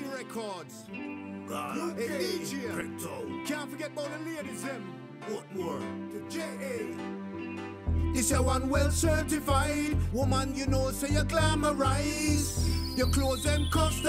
Records. God, Hey, DJ. Crypto. Can't forget about the ladies, them. What more? The J.A. This a one well certified woman, you know, say you glamorize. Your clothes them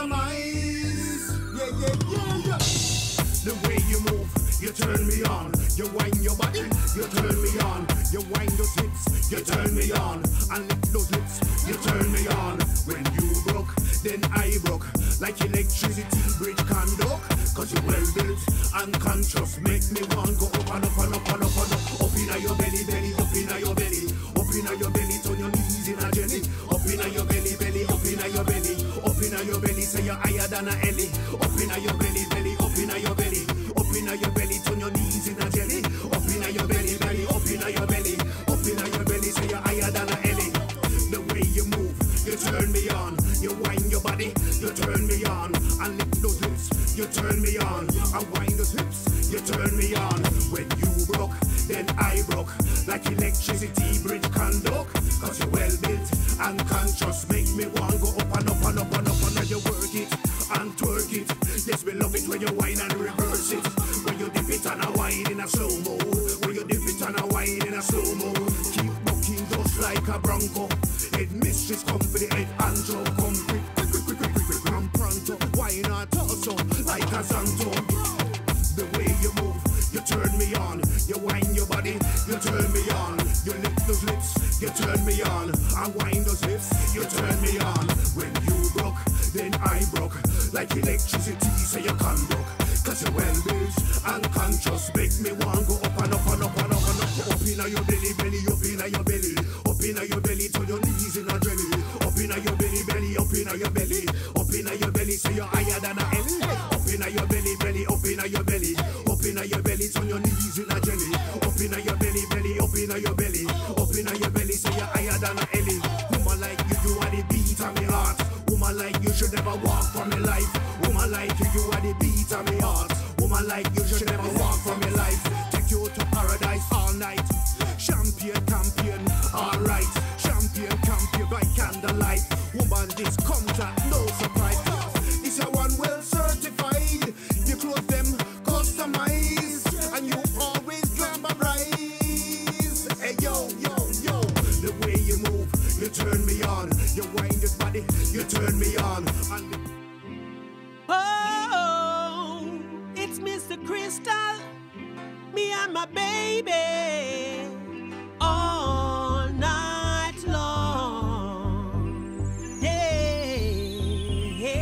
customize. Yeah. The way you move, you turn me on. You wind your body, you turn me on. You wind those hips, you turn me on. And lick those lips, you turn me on. When you broke, then I broke. Like electricity, bridge conduct. Cause you well built and conscious. Make me want go up and up and up and up and up. Up inna your belly, belly, up inna your belly. Up inna your belly, turn your knees in a jelly. Up inna your belly, belly, up inna your belly. Up inna your belly, say you're higher than a Ellie. Up inna your belly, belly, up inna your belly. Up inna your belly, turn your knees in a jelly. Up inna your belly, belly, up inna your belly. Up inna your belly, say you're higher than a Ellie. The way you move, you turn me on. You wind your body, you turn me on. And lick those lips, you turn me on. And wind those hips, you turn me on. When you broke, then I broke. Like electricity, bridge conduct. Cause you're well built and conscious. Make me want go up and up and up and up. And you work it and twerk it. Yes, we love it when you whine and reverse it. When you dip it and a whine in a slow-mo. When you dip it and a whine in a slow-mo. Keep bucking just like a bronco. Head mistress come for the head Andro. Come quick, come pronto. Whine or torso like a Zanto. The way you move, you turn me on. You whine your body, you turn me on. You lick those lips, you turn me on. I whine those lips, you turn me on. When you broke, then I broke. Like electricity, say you conduct. Cause you're well built and conscious. Make me want go up and up and up and up and up. Up inna your belly, belly, up inna your belly. Up inna your belly, to your knees in a jelly. Up inna your belly, belly, up inna your belly. Up inna your belly, say you're higher than a Ellie. Up inna your belly, belly, up inna your belly. Up inna your belly, turn your knees in a jelly. Up inna your belly, belly, up inna your belly. Up inna your belly, say you're higher than a Ellie. Woman like you are the beat of me heart. Woman like you should never walk from me life. Woman like you are the beat of me heart. Woman like you should never walk from me life. Take you to paradise all night. Champion, campion, alright. Champion, campion by candlelight. Woman, this comes at no surprise. This a one well certified. You clothes them customized. And you always glamorize. Hey yo. The way you move, you turn me on. You wind this body, you turn me on. Oh, it's Mr. Crystal, me and my baby, all night long. Yeah.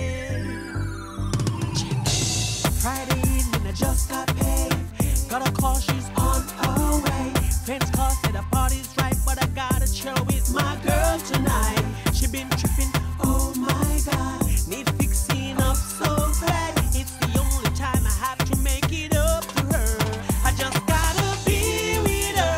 Friday evening, I just got paid. Got a call, she's on her way. Friends call, said the party's right, but I gotta chill with my girl tonight. She been tripping, oh my God. Need fixing up so bad. It's the only time I have to make it up to her. I just gotta be with her.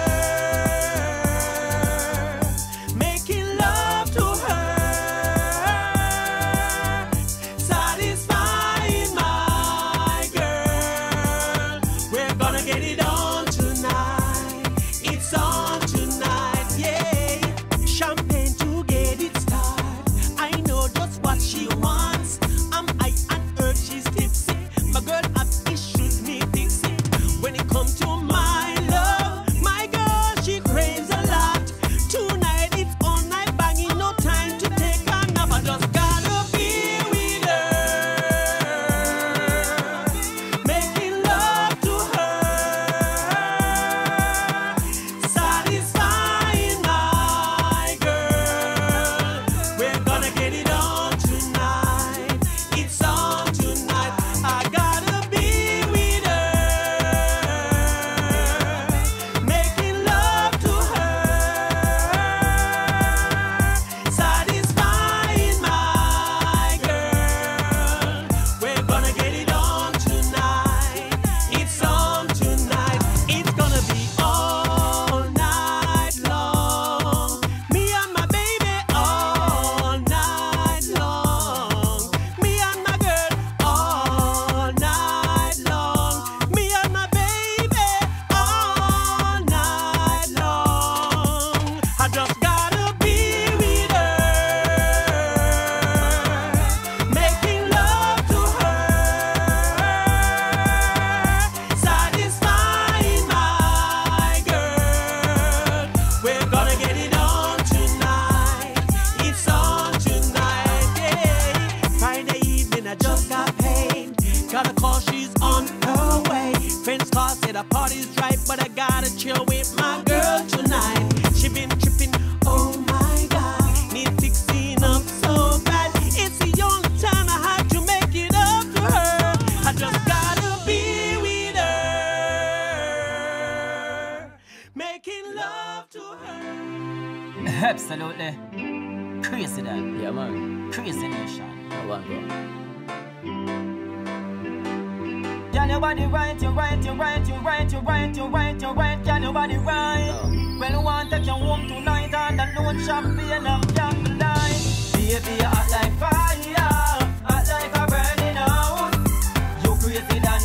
the party's right, but I gotta chill with my girl tonight. She been tripping, oh my God, need fixing up so bad. It's the only time I have to make it up to her. I just gotta be with her, making love to her. Absolutely. Crazy that. Yeah, man. Crazy nation. I want go. Can nobody write, you write, you write, you write, you write, you write, you write, can nobody write? When you want to take you home tonight and the loan champagne and candlelight. Baby, you hot like fire, hot like a burning house. You crazy than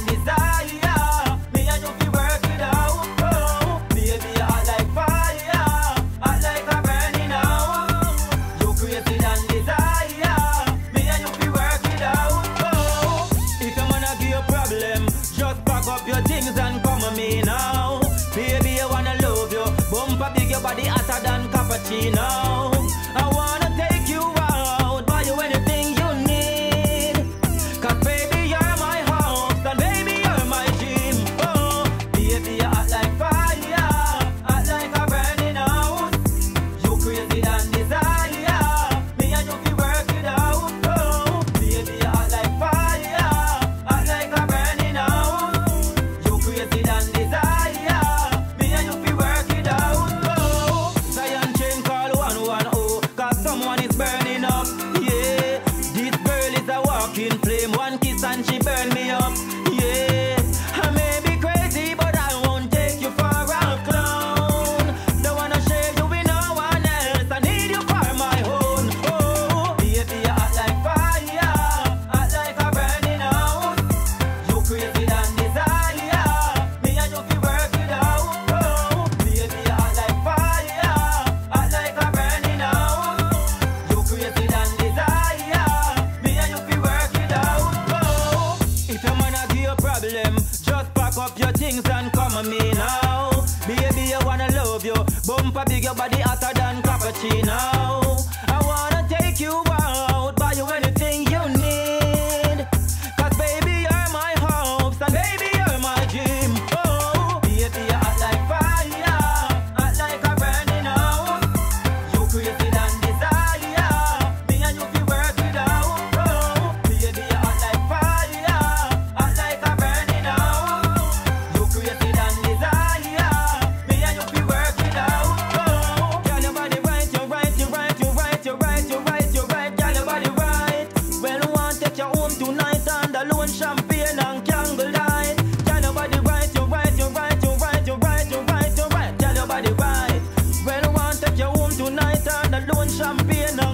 desire, me and you feel work it out. Oh, baby, you hot like fire, hot like a burning house. You crazy than desire, me and you feel work it out. Oh, if a man a give you a problem, just pack up your things and come with me now. Baby, I wanna love you, bumper big, your body hotter than cappuccino. I wanna take you out, buy you anything you need. Cause baby, you're my house, and baby, you're my gym. Oh, baby, you're hot like fire, hot like a burning house. You crazy than desire, me and you feel work it out. Oh, baby, you're hot like fire, hot like a burning house. You crazy than desire, me and you feel work it out. Oh, Zion chain call 110, cause someone is burning up. Yeah, this girl is a walking flame. One kiss and she burn me up. Yeah, I may be crazy, but I won't take you for a clown. Don't wanna share you with no one else. I need you for my own. Oh, baby, you're hot like fire, hot like a burning house. You crazy than desire, me and you feel work it out. Oh, baby, you're hot like fire, hot like a burning house. You crazy than desire, me and you feel work it out. Oh, if your man a give you a problem, just pack up your things and come with me now. Baby, I wanna love you, bumper big, your body hotter than cappuccino. I wanna take you out, buy you anything you need. Cause baby, you're my house, and baby, you're my gym. Oh, baby, you're hot like fire, hot like a burning house. You crazy than desire, me and you feel work it out. Oh, baby, you're hot like fire, hot like a burning house. You crazy than desire, me and you feel work it out. Oh, can nobody write, you write, you write, you write, you write, you write, you write, can nobody write? Well, you want to take you home tonight and alone champagne and candlelight. Can nobody write, you write, you write, you write, you write, you write, you write, can nobody write? Well, you want to take you home tonight and alone champagne and